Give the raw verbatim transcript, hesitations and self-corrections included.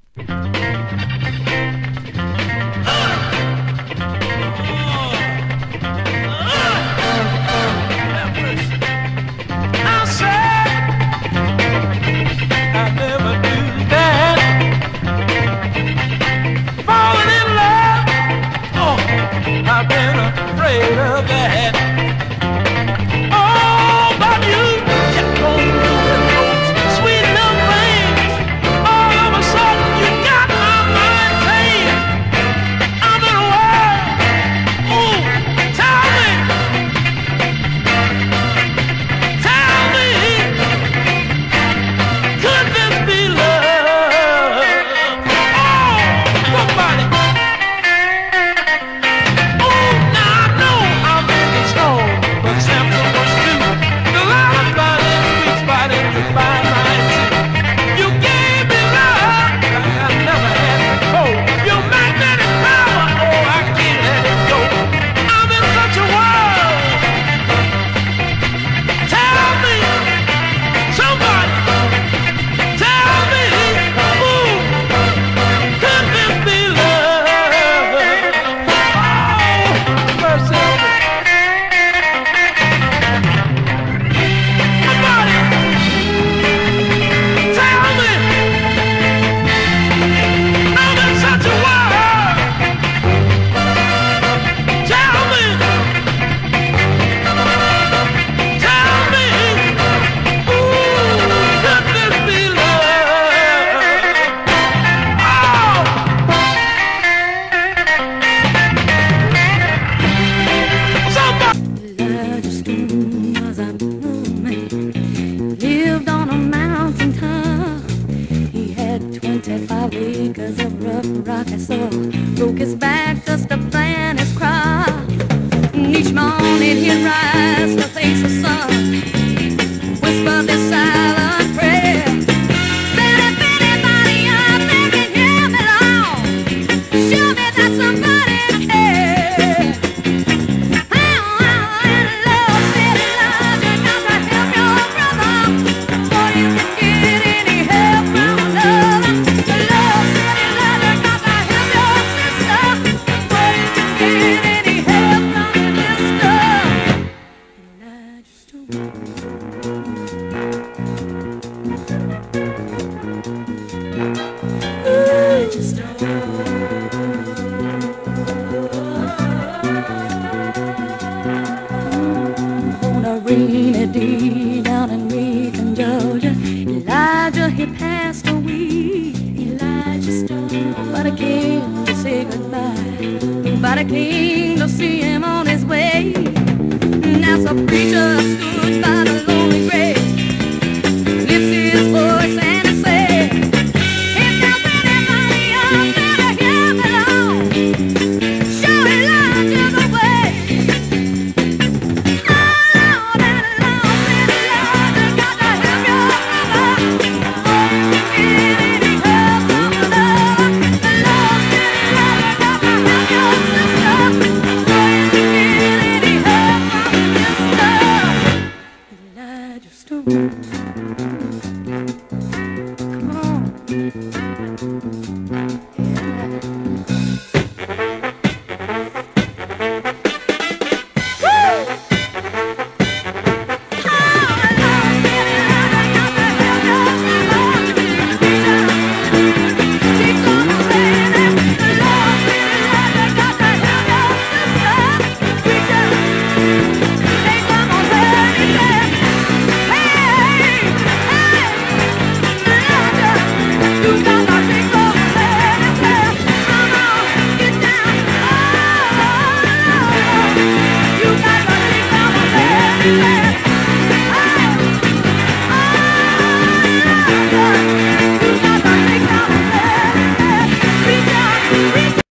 I've been afraid of that. Oh, but you kept on doing those sweet little things. All of a sudden, you got my mind playing. I'm in a world. Ooh, tell me, tell me, could this be love? Oh, somebody. twenty-five acres of rough, rocky soil. Broke his back just to plant his crop. Each morning he'd rise to face the sun, whisper this silent prayer. Said if anybody out there can hear me long, show me that somebody cares. Oh, oh, and love, city love, you got to help your brother before you can get any help from love. Rainy day down in Macon, Georgia, Elijah, he passed away. Elijah Stone. Nobody came to say goodbye. Nobody came to see him on his way. And as a preacher stood by the lonely grave, lifts his voice and he said, if there's anybody out there to hear me long, show Elijah the way. Come on.